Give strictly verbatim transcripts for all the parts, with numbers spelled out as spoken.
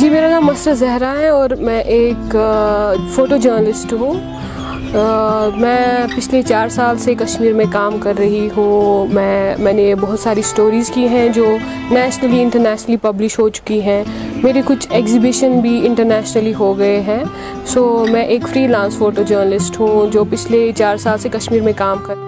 جی میرا نام مسرت زہرا ہے اور میں ایک فوٹو جرنلسٹ ہوں. میں پچھلے چار سال سے کشمیر میں کام کر رہی ہوں. میں میں نے بہت ساری سٹوریز کی ہیں جو نیشنلی انٹرنیشنلی پبلش ہو چکی ہیں. میرے کچھ ایگزیبیشن بھی انٹرنیشنلی ہو گئے ہیں. سو میں ایک فری لانس فوٹو جرنلسٹ ہوں جو پچھلے چار سال سے کشمیر میں کام کر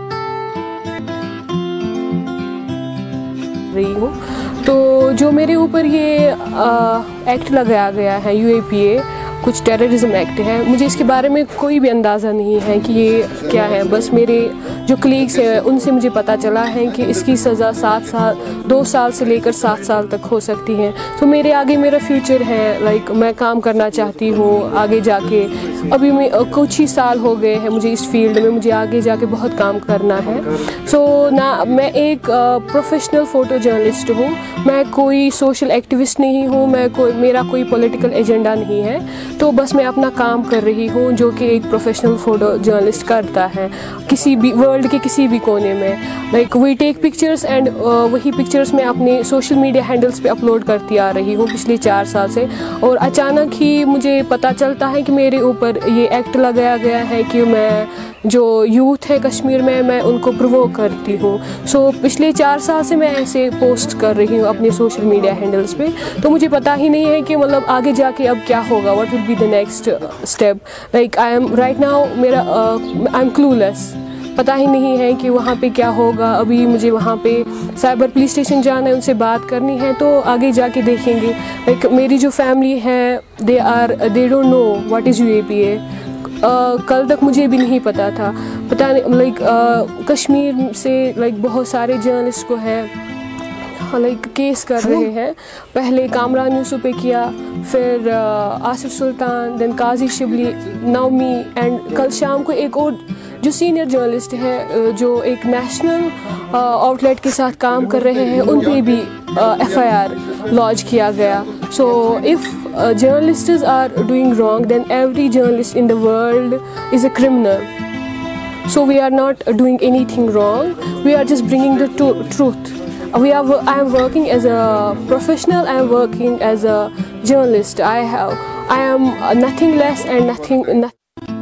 رہی ہوں. تو جو میرے اوپر یہ ایکٹ لگایا گیا ہے یو اے پی اے کچھ ٹیررزم ایکٹ ہے، مجھے اس کے بارے میں کوئی بھی اندازہ نہیں ہے کہ یہ کیا ہے. بس میرے جو کلیگس ہیں ان سے مجھے پتہ چلا ہے کہ اس کی سزا سات سال دو سال سے لے کر سات سال تک ہو سکتی ہے. تو میرے آگے میرا فیوچر ہے، لائک میں کام کرنا چاہتی ہوں آگے جا کے. ابھی میں کچھ ہی سال ہو گئے ہیں مجھے اس فیلڈ میں، مجھے آگے جا کے بہت کام کرنا ہے. سو نہ میں ایک پروفیشنل فوٹو جرنلسٹ ہوں، میں کوئی سوشل ایکٹیوسٹ نہیں ہوں، میں کوئی میرا کوئی پولیٹیکل ایجنڈا نہیں ہے. تو بس میں اپنا کام کر رہی ہوں جو کہ ایک پروفیشنل فوٹو جرنلسٹ کرتا ہے کسی بھی ورلڈ کے کسی بھی کونے میں. Like we take pictures and وہی پکچرس میں اپنے سوشل میڈیا ہینڈلس پہ اپلوڈ کرتی آ رہی ہوں پچھلے چار سال سے. اور اچانک ہی مجھے پتہ چلتا ہے کہ میرے اوپر یہ ایکٹ لگایا گیا ہے کہ میں جو یوتھ ہے کشمیر میں میں ان کو پرووک کرتی ہوں. سو پچھلے چار سال سے میں ایسے پوسٹ کر رہی ہوں اپنے سوشل میڈیا ہینڈلس پہ. تو مجھے پتہ ہی نہیں ہے کہ مطلب آگے جا کے اب کیا ہوگا، what will be the next step. Like I am right now میرا آئی ایم کلو لیس، پتہ ہی نہیں ہے کہ وہاں پہ کیا ہوگا. ابھی مجھے وہاں پہ سائبر پولیس اسٹیشن جانا ہے، ان سے بات کرنی ہے، تو آگے جا کے دیکھیں گے. لائک میری جو فیملی ہے they are they don't know what is U A P A. کل تک مجھے بھی نہیں پتہ تھا. پتہ نہیں لائک کشمیر سے لائک بہت سارے جرنلسٹ کو ہے لائک کیس کر رہے ہیں. پہلے کامران یوسف پہ کیا، پھر آصف سلطان، دین قاضی شبلی، نومی، اینڈ کل شام کو ایک اور جو سینئر جرنلسٹ ہے جو ایک نیشنل آؤٹ لیٹ کے ساتھ کام کر رہے ہیں، ان پہ بھی ایف آئی آر لانچ کیا گیا. So if journalists are doing wrong, then every journalist in the world is a criminal. So we are not doing anything wrong, we are just bringing the truth. We are I am working as a professional, I am working as a journalist. I have I am nothing less and nothing nothing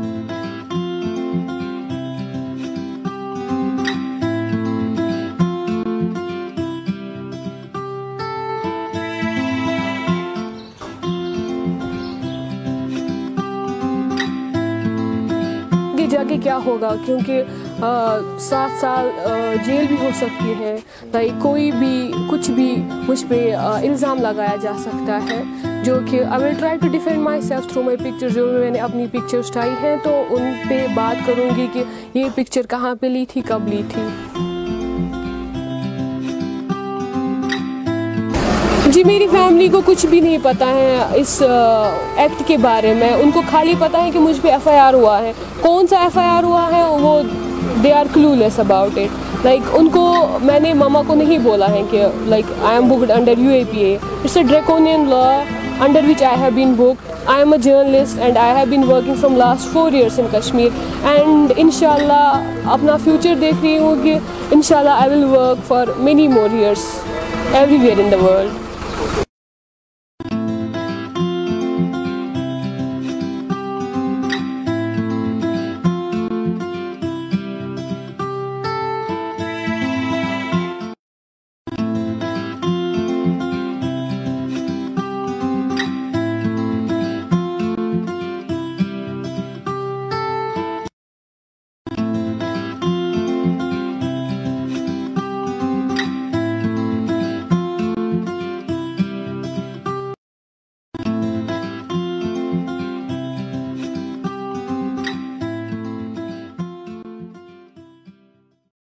جا کے کیا ہوگا، کیونکہ سات سال jail بھی ہو سکتی ہے. لائک کوئی بھی کچھ بھی مجھ پہ الزام لگایا جا سکتا ہے جو کہ I will try to defend myself through my picture. جو میں نے اپنی پکچرس اٹھائی ہیں تو ان پہ بات کروں گی کہ یہ پکچر کہاں پہ لی تھی، کب لی تھی. جی میری فیملی کو کچھ بھی نہیں پتہ ہے اس ایکٹ کے بارے میں. ان کو خالی پتہ ہے کہ مجھ پہ ایف آئی آر ہوا ہے. کون سا ایف آئی آر ہوا ہے وہ they are clueless about it. Like ان کو میں نے ماما کو نہیں بولا ہے کہ like I am booked under U A P A. It's a draconian law under which I have been booked. I am a journalist and I have been working from last four years in Kashmir. And ان شاء اللہ اپنا future دیکھ رہی ہوں کہ ان شاء اللہ I will work for many more years everywhere in the world.